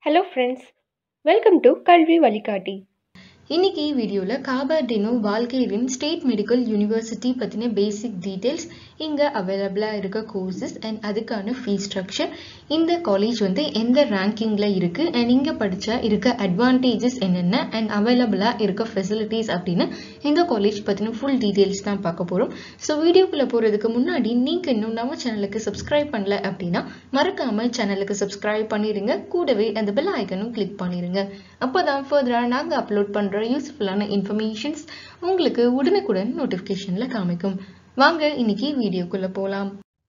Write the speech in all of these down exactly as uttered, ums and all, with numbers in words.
Hello friends, welcome to Kalvi Vazhikatti. இன்னைக்கு வீடியோல Kabardino Balkarian State Medical University பத்தின பேசிக் details, இங்க அவைலபிளா இருக்க கோர்சஸ் அண்ட் அதுக்கான ஃபீ ஸ்ட்ரக்சர், இந்த காலேஜ் வந்து எந்த ரேங்கிங்ல இருக்கு அண்ட் இங்க படிச்சா இருக்க அட்வான்டேஜஸ் என்னென்ன அண்ட் அவைலபிளா இருக்க ஃபெசிலிட்டிஸ் அப்படின்னு இந்த காலேஜ் பத்தின ஃபுல் டீடைல்ஸ் தான் பார்க்க போறோம். ஸோ வீடியோக்குள்ள போறதுக்கு முன்னாடி நீங்க இன்னும் நம்ம சேனலுக்கு சப்ஸ்கிரைப் பண்ணல அப்படின்னா மறக்காம சேனலுக்கு சப்ஸ்கிரைப் பண்ணிருங்க, கூடவே அந்த பெல் ஐக்கனும் கிளிக் பண்ணிருங்க. அப்போதான் ஃபர்தரா நாங்க அப்லோட் பண்ற யூஸ்ஃபுல்லான இன்ஃபர்மேஷன்ஸ் உங்களுக்கு உடனுக்குடன் நோட்டிஃபிகேஷன்ல காமிக்கும். வாங்க இன்னைக்கு வீடியோக்குள்ள போலாம்.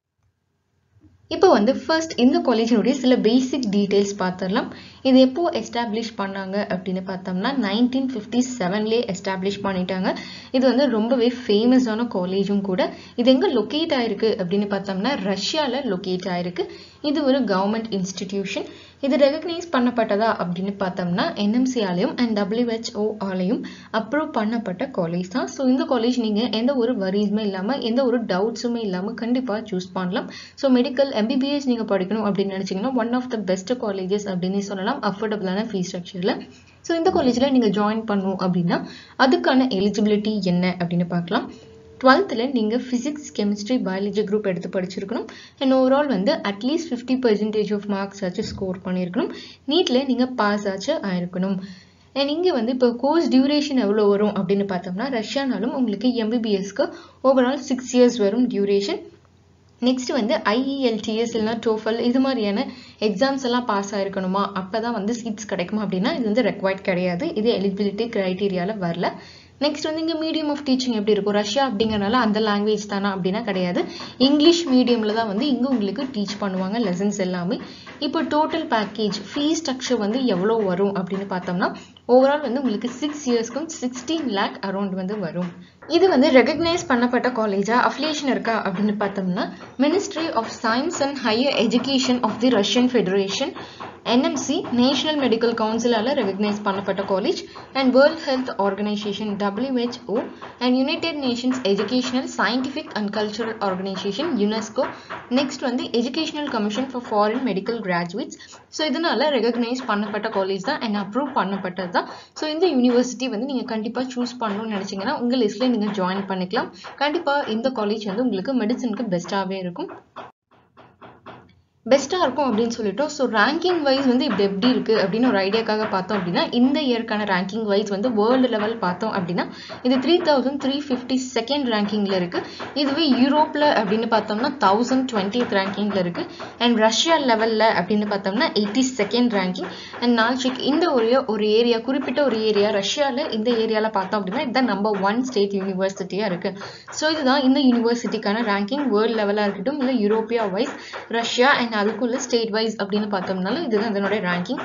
இப்போ வந்து ஃபர்ஸ்ட் இந்த காலேஜினுடைய சில பேசிக் டீடைல்ஸ் பார்த்துடலாம். இது எப்போ எஸ்டாப்ளிஷ் பண்ணாங்க அப்படின்னு பார்த்தோம்னா நைன்டீன் ஃபிஃப்டி செவன்லேயே எஸ்டாப்ளிஷ் பண்ணிட்டாங்க. இது வந்து ரொம்பவே ஃபேமஸான காலேஜும் கூட. இது எங்கே லொக்கேட் ஆயிருக்கு அப்படின்னு பார்த்தோம்னா ரஷ்யாவில் லொக்கேட் ஆயிருக்கு. இது ஒரு கவர்மெண்ட் இன்ஸ்டிடியூஷன். இது ரெகக்னைஸ் பண்ணப்பட்டதா அப்படின்னு பார்த்தோம்னா என்எம்சியாலையும் அண்ட் டபிள்யூஹெச்ஓ ஆலையும் அப்ரூவ் பண்ணப்பட்ட காலேஜ் தான். ஸோ இந்த காலேஜ் நீங்கள் எந்த ஒரு வரிஸுமே இல்லாமல் எந்த ஒரு டவுட்ஸுமே இல்லாமல் கண்டிப்பாக சூஸ் பண்ணலாம். ஸோ மெடிக்கல் எம்பிபிஎஸ் நீங்கள் படிக்கணும் அப்படின்னு நினச்சிங்கன்னா one of the best colleges அப்படின்னு சொல்லலாம், அஃபோர்டபுளான ஃபீ ஸ்ட்ரக்சரில். ஸோ இந்த காலேஜில் நீங்கள் ஜாயின் பண்ணணும் அப்படின்னா அதுக்கான எலிஜிபிலிட்டி என்ன அப்படின்னு பார்க்கலாம். டுவெல்த்தில் நீங்கள் ஃபிசிக்ஸ், கெமிஸ்ட்ரி, பயாலஜி குரூப் எடுத்து படிச்சிருக்கணும். அண்ட் ஓவரால் வந்து at least fifty percentage of marks ஆச்சு ஸ்கோர் பண்ணியிருக்கணும். நீட்டில் நீங்கள் பாஸ் ஆச்சு ஆயிருக்கணும். அண்ட் இங்கே வந்து இப்போ கோர்ஸ் டியூரேஷன் எவ்வளோ வரும் அப்படின்னு பார்த்தோம்னா ரஷ்யானாலும் உங்களுக்கு எம்பிபிஎஸ்க்கு ஓவரால் சிக்ஸ் இயர்ஸ் வரும் டியூரேஷன். நெக்ஸ்ட் வந்து ஐஇஎல்டிஎஸ் இல்லைனா டோஃபல் இது மாதிரியான எக்ஸாம்ஸ் எல்லாம் பாஸ் ஆயிருக்கணுமா, அப்போ தான் வந்து சீட்ஸ் கிடைக்குமா அப்படின்னா இது வந்து ரெக்வயர்ட் கிடையாது. இது எலிஜிபிலிட்டி க்ரைட்டீரியாவில் வரல. நெக்ஸ்ட் வந்து இங்கே மீடியம் ஆஃப் டீச்சிங் எப்படி இருக்கும், ரஷ்யா அப்படிங்கிறனால அந்த லாங்குவேஜ் தானா அப்படின்னா கிடையாது, இங்கிலீஷ் மீடியமில் தான் வந்து இங்கே உங்களுக்கு டீச் பண்ணுவாங்க லெசன்ஸ் எல்லாமே. இப்போ டோட்டல் பேக்கேஜ் ஃபீ ஸ்ட்ரக்சர் வந்து எவ்வளோ வரும் அப்படின்னு பார்த்தோம்னா ஓவரால் வந்து உங்களுக்கு சிக்ஸ் இயர்ஸ்க்கும் சிக்ஸ்டீன் லேக் அரௌண்ட் வந்து வரும். இது வந்து ரெகக்னைஸ் பண்ணப்பட்ட காலேஜா, அஃபிலியேஷன் இருக்கா அப்படின்னு பார்த்தோம்னா ministry of science and higher education of the Russian Federation NMC national medical கவுன்சிலால ரெகக்னைஸ் பண்ணப்பட்ட college and world health organisation WHO and United Nations educational scientific and cultural organisation UNESCO. Next வந்து educational commission for foreign medical graduates. So இதனால recognise பண்ணப்பட்ட college தான் and approve பண்ணப்பட்டது தான். So இந்த university வந்து நீங்கள் கண்டிப்பாக சூஸ் பண்ணணும்னு நினச்சிங்கன்னா உங்கள் லிஸ்ட்டில் நீங்கள் ஜாயின் பண்ணிக்கலாம். கண்டிப்பாக இந்த காலேஜ் வந்து உங்களுக்கு மெடிசனுக்கு பெஸ்ட்டாகவே இருக்கும் பெஸ்ட்டாக இருக்கும் அப்படின்னு சொல்லிட்டோம். ஸோ ரேங்கிங் வைஸ் வந்து இப்படி எப்படி இருக்குது அப்படின்னு ஒரு ஐடியாக்காக பார்த்தோம் அப்படின்னா இந்த இயர்க்கான ரேங்கிங் வைஸ் வந்து வேர்ல்டு லெவல் பார்த்தோம் அப்படின்னா இது three thousand three fifty second ரேங்கிங்கில் இருக்குது. இதுவே யூரோப்பில் அப்படின்னு பார்த்தோம்னா தௌசண்ட் டுவெண்ட்டியத் ரேங்கிங்கில் இருக்குது. அண்ட் ரஷ்யா லெவலில் அப்படின்னு பார்த்தோம்னா eighty second ranking. And Nalchik இந்த ஒரு ஒரு ஏரியா குறிப்பிட்ட ஒரு ஏரியா ரஷ்யாவில் இந்த ஏரியாவில் பார்த்தோம் அப்படின்னா இதுதான் நம்பர் ஒன் ஸ்டேட் யூனிவர்சிட்டியாக இருக்குது. ஸோ இதுதான் இந்த யூனிவர்சிட்டிக்கான ரேங்கிங் வேர்ல்டு லெவலாக இருக்கட்டும் இல்லை யூரோப்பியா வைஸ் ரஷ்யா அண்ட் அதுக்குள்ள ஸ்டேட் வைஸ் அப்படின்னு பார்த்தோம்னாலும் இதுதான் அதனுடைய ரேங்கிங்.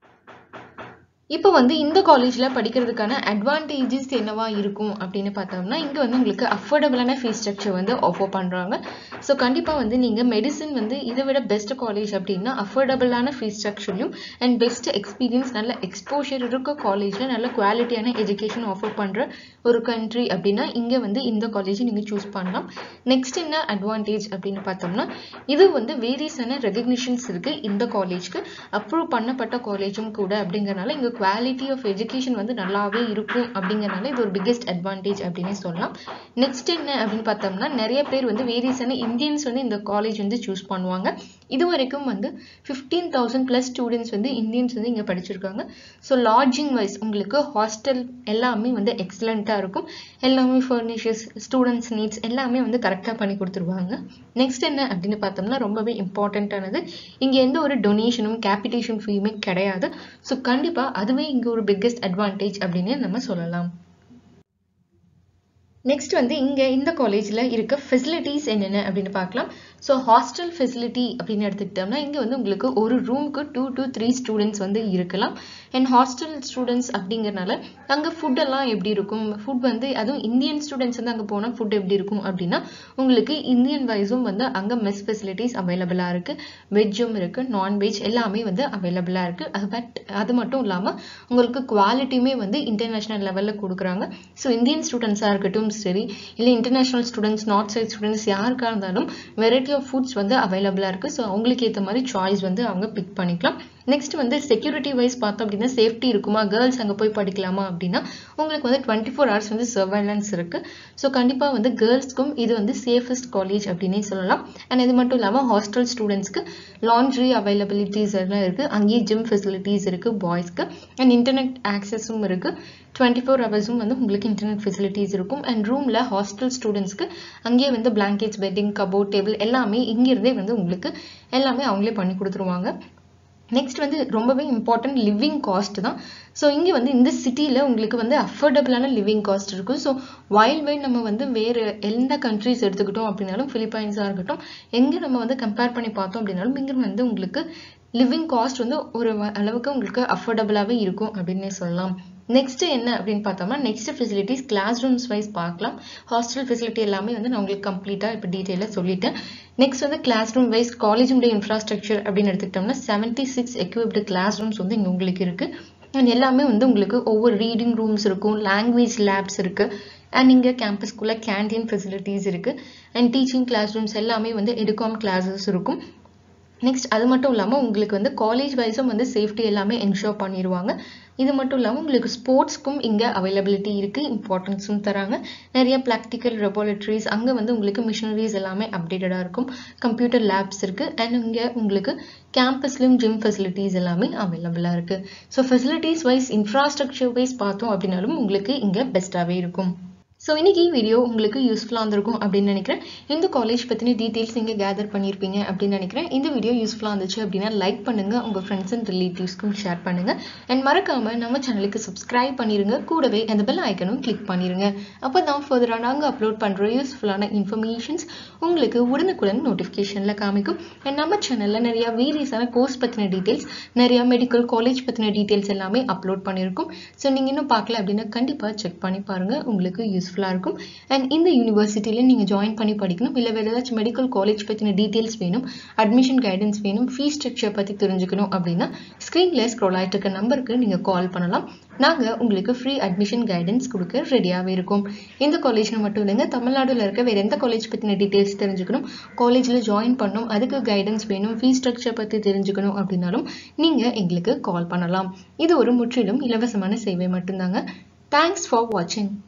இப்போ வந்து இந்த காலேஜில் படிக்கிறதுக்கான அட்வான்டேஜஸ் என்னவா இருக்கும் அப்படின்னு பார்த்தோம்னா இங்கே வந்து உங்களுக்கு அஃபோர்டபுளான ஃபீஸ் ஸ்ட்ரக்சர் வந்து ஆஃபர் பண்ணுறாங்க. ஸோ கண்டிப்பாக வந்து நீங்கள் மெடிசன் வந்து இதை விட பெஸ்ட் காலேஜ் அப்படின்னா அஃபோர்டபுளான ஃபீஸ் ஸ்ட்ரக்சர்லையும் அண்ட் பெஸ்ட் எக்ஸ்பீரியன்ஸ் நல்ல எக்ஸ்போஷர் இருக்க காலேஜில் நல்ல குவாலிட்டியான எஜுகேஷன் ஆஃபர் பண்ணுற ஒரு கண்ட்ரி அப்படின்னா இங்கே வந்து இந்த காலேஜ் நீங்கள் சூஸ் பண்ணலாம். நெக்ஸ்ட் என்ன அட்வான்டேஜ் அப்படின்னு பார்த்தோம்னா இது வந்து வேரியஸான ரெகக்னிஷன்ஸ் இருக்குது இந்த காலேஜ்க்கு, அப்ரூவ் பண்ணப்பட்ட காலேஜும் கூட அப்படிங்கிறனால இங்கே குவாலிட்டி ஆஃப் எஜுகேஷன் வந்து நல்லாவே இருக்கும் அப்படிங்கிறனால இது ஒரு பிக்கெஸ்ட் அட்வான்டேஜ் அப்படின்னு சொல்லலாம். நெக்ஸ்ட் என்ன அப்படின்னு பார்த்தோம்னா நிறைய பேர் வந்து வேரியஸான இந்தியன்ஸ் வந்து இந்த காலேஜ் வந்து சூஸ் பண்ணுவாங்க. இது வரைக்கும் வந்து ஃபிஃப்டீன் தௌசண்ட் பிளஸ் ஸ்டூடெண்ட்ஸ் வந்து இந்தியன்ஸ் வந்து இங்கே படிச்சிருக்காங்க. ஸோ லாட்ஜிங் வைஸ் உங்களுக்கு ஹாஸ்டல் எல்லாமே வந்து எக்ஸலண்ட்டாக இருக்கும். எல்லாமே ஃபர்னிச்சர்ஸ், ஸ்டூடெண்ட்ஸ் நீட்ஸ் எல்லாமே வந்து கரெக்டாக பண்ணி கொடுத்துருவாங்க. நெக்ஸ்ட் என்ன அப்படின்னு பார்த்தோம்னா ரொம்பவே இம்பார்ட்டண்ட்டானது, இங்கே எந்த ஒரு டொனேஷனும் கேபிட்டேஷன் ஃபீயுமே கிடையாது. ஸோ கண்டிப்பாக அதுவே இங்கே ஒரு பிக்கெஸ்ட் அட்வான்டேஜ் அப்படின்னு நம்ம சொல்லலாம். நெக்ஸ்ட் வந்து இங்கே இந்த காலேஜில் இருக்க ஃபெசிலிட்டிஸ் என்னென்ன அப்படின்னு பார்க்கலாம். ஸோ ஹாஸ்டல் ஃபெசிலிட்டி அப்படின்னு எடுத்துக்கிட்டோம்னா இங்கே வந்து உங்களுக்கு ஒரு ரூமுக்கு டூ டு த்ரீ ஸ்டூடெண்ட்ஸ் வந்து இருக்கலாம். அண்ட் ஹாஸ்டல் ஸ்டூடெண்ட்ஸ் அப்படிங்கிறனால அங்கே ஃபுட்டெல்லாம் எப்படி இருக்கும், ஃபுட் வந்து அதுவும் இந்தியன் ஸ்டூடெண்ட்ஸ் வந்து அங்கே போனால் ஃபுட் எப்படி இருக்கும் அப்படின்னா உங்களுக்கு இந்தியன் வைஸும் வந்து அங்கே மெஸ் ஃபெசிலிட்டிஸ் அவைலபிளாக இருக்குது, வெஜ்ஜும் இருக்குது, நான்வெஜ் எல்லாமே வந்து அவைலபிளாக இருக்குது. அது பட் அது மட்டும் இல்லாமல் உங்களுக்கு குவாலிட்டியுமே வந்து இன்டர்நேஷ்னல் லெவலில் கொடுக்குறாங்க. ஸோ இந்தியன் ஸ்டூடெண்ட்ஸாக இருக்கட்டும் சரி இல்லை international students north side students யாருக்காக இருந்தாலும் வெரைட்டி ஆஃப் ஃபுட்ஸ் வந்து அவைலபிளாக இருக்குது. ஸோ அவங்களுக்கு ஏற்ற மாதிரி சாய்ஸ் வந்து அவங்க பிக் பண்ணிக்கலாம். நெக்ஸ்ட் வந்து செக்யூரிட்டி வைஸ் பார்த்தோம் அப்படின்னா சேஃப்டி இருக்குமா, கேர்ள்ஸ் அங்கே போய் படிக்கலாமா அப்படின்னா உங்களுக்கு வந்து டுவெண்ட்டி ஃபோர் ஹவர்ஸ் வந்து சர்வைலன்ஸ் இருக்கு. ஸோ கண்டிப்பாக வந்து கேர்ள்ஸ்க்கும் இது வந்து சேஃபஸ்ட் காலேஜ் அப்படின்னே சொல்லலாம். அண்ட் இது மட்டும் இல்லாமல் ஹாஸ்டல் ஸ்டூடெண்ட்ஸ்க்கு லாண்ட்ரி அவைலபிலிட்டிஸ் எல்லாம் இருக்கு. அங்கேயே ஜிம் ஃபெசிலிட்டிஸ் இருக்கு பாய்ஸ்க்கு. அண்ட் இன்டர்நெட் ஆக்சஸும் இருக்கு. டுவெண்ட்டி ஃபோர் ஹவர்ஸும் வந்து உங்களுக்கு இன்டர்நெட் ஃபெசிலிட்டிஸ் இருக்கும். அண்ட் ரூமில் ஹாஸ்டல் ஸ்டூடெண்ட்ஸ்க்கு அங்கேயே வந்து பிளாங்கெட்ஸ், பெட்டிங், கபோர்ட், டேபிள் எல்லாமே இங்கிருந்தே வந்து உங்களுக்கு எல்லாமே அவங்களே பண்ணி கொடுத்துருவாங்க. நெக்ஸ்ட் வந்து ரொம்பவே இம்பார்ட்டன்ட் லிவிங் காஸ்ட் தான். ஸோ இங்கே வந்து இந்த சிட்டியில் உங்களுக்கு வந்து அஃபோர்டபுளான லிவிங் காஸ்ட் இருக்கும். ஸோ வைல்ட் வைட் நம்ம வந்து வேறு எந்த கண்ட்ரிஸ் எடுத்துக்கிட்டோம் அப்படின்னாலும், பிலிப்பைன்ஸாக இருக்கட்டும், எங்கே நம்ம வந்து கம்பேர் பண்ணி பார்த்தோம் அப்படின்னாலும் இங்கே வந்து உங்களுக்கு லிவிங் காஸ்ட் வந்து ஒரு அளவுக்கு உங்களுக்கு அஃபோர்டபுளாகவே இருக்கும் அப்படின்னே சொல்லலாம். நெக்ஸ்ட் என்ன அப்படின்னு பார்த்தோம்னா next facilities classrooms wise பார்க்கலாம். ஹாஸ்டல் ஃபெசிலிட்டி எல்லாமே வந்து நான் உங்களுக்கு கம்ப்ளீட்டாக இப்போ டீட்டெயிலாக சொல்லிட்டேன். நெக்ஸ்ட் வந்து கிளாஸ் ரூம் வைஸ் காலேஜுடைய இன்ஃப்ராஸ்ட்ரக்சர் அப்படின்னு எடுத்துக்கிட்டோம்னா seventy six equipped classrooms வந்து இங்கே உங்களுக்கு இருக்கு. அண்ட் எல்லாமே வந்து உங்களுக்கு ஒவ்வொரு ரீடிங் ரூம்ஸ் இருக்கும், லாங்குவேஜ் லேப்ஸ் இருக்கு. அண்ட் இங்கே கேம்பஸ்குள்ளே கேன்டீன் ஃபெசிலிட்டிஸ் இருக்கு. அண்ட் டீச்சிங் கிளாஸ் ரூம்ஸ் எல்லாமே வந்து எடுகாம் கிளாஸஸ் இருக்கும். நெக்ஸ்ட் அது மட்டும் இல்லாமல் உங்களுக்கு வந்து காலேஜ் வைஸும் வந்து சேஃப்டி எல்லாமே என்ஷோர் பண்ணிடுவாங்க. இது மட்டும் இல்லாமல் உங்களுக்கு ஸ்போர்ட்ஸ்க்கும் இங்கே அவைலபிலிட்டி இருக்குது, இம்பார்ட்டன்ஸும் தராங்க. நிறைய ப்ராக்டிக்கல் லெபார்ட்டரிஸ், அங்கே வந்து உங்களுக்கு மிஷினரிஸ் எல்லாமே அப்டேட்டடாக இருக்கும். கம்ப்யூட்டர் லேப்ஸ் இருக்குது. அண்ட் இங்கே உங்களுக்கு கேம்பஸ்லையும் ஜிம் ஃபெசிலிட்டிஸ் எல்லாமே அவைலபிளாக இருக்குது. So facilities wise, infrastructure wise பார்த்தோம் அப்படின்னாலும் உங்களுக்கு இங்கே பெஸ்ட்டாகவே இருக்கும். ஸோ இன்னைக்கு வீடியோ உங்களுக்கு யூஸ்ஃபுல்லாக இருந்திருக்கும் அப்படின்னு நினைக்கிறேன். இந்த காலேஜ் பற்றின டீட்டெயில்ஸ் நீங்கள் கேதர் பண்ணியிருப்பீங்க அப்படின்னு நினைக்கிறேன். இந்த வீடியோ யூஸ்ஃபுல்லாக இருந்துச்சு அப்படின்னா லைக் பண்ணுங்கள், உங்கள் ஃப்ரெண்ட்ஸ் அண்ட் ரிலேட்டிவ்ஸ்க்கும் ஷேர் பண்ணுங்கள். அண்ட் மறக்காமல் நம்ம சேனலுக்கு சப்ஸ்கிரைப் பண்ணிடுங்க. கூடவே அந்த பெல் ஐக்கனும் கிளிக் பண்ணிடுங்க. அப்போ தான் ஃபர்தராக நாங்கள் அப்லோட் பண்ணுற யூஸ்ஃபுல்லான இன்ஃபர்மேஷன்ஸ் உங்களுக்கு உடனுக்குடன் நோட்டிஃபிகேஷனில் காமிக்கும். அண்ட் நம்ம சேனலில் நிறையா வேரியஸான கோர்ஸ் பற்றின டீட்டெயில்ஸ், நிறையா மெடிக்கல் காலேஜ் பற்றின டீட்டெயில்ஸ் எல்லாமே அப்லோட் பண்ணியிருக்கும். ஸோ நீங்கள் இன்னும் பார்க்கல அப்படின்னா கண்டிப்பாக செக் பண்ணி பாருங்கள், உங்களுக்கு யூஸ்ஃபுல்லாக இருக்கும். அண்ட் இந்த யூனிவர்சிட்டியில நீங்க ஜாயின் பண்ணி படிக்கணும், இல்லை வேற ஏதாச்சும் மெடிக்கல் காலேஜ் பற்றின டீட்டெயில்ஸ் வேணும், அட்மிஷன் கைடன்ஸ் வேணும், ஃபீஸ் ஸ்ட்ரக்சர் பற்றி தெரிஞ்சுக்கணும் அப்படின்னா ஸ்க்ரீன்ல ஸ்க்ரோல் ஆகிட்டு இருக்க நம்பருக்கு நீங்கள் கால் பண்ணலாம். நாங்கள் உங்களுக்கு ஃப்ரீ அட்மிஷன் கைடன்ஸ் கொடுக்க ரெடியாகவே இருக்கும். இந்த காலேஜில் மட்டும் இல்லைங்க, தமிழ்நாட்டில் இருக்க வேறு எந்த காலேஜ் பற்றின டீட்டெயில்ஸ் தெரிஞ்சுக்கணும், காலேஜில் ஜாயின் பண்ணணும், அதுக்கு கைடன்ஸ் வேணும், ஃபீஸ் ஸ்ட்ரக்சர் பற்றி தெரிஞ்சுக்கணும் அப்படின்னாலும் நீங்கள் எங்களுக்கு கால் பண்ணலாம். இது ஒரு முற்றிலும் இலவசமான சேவை மட்டும்தாங்க. தேங்க்ஸ் ஃபார் வாட்சிங்.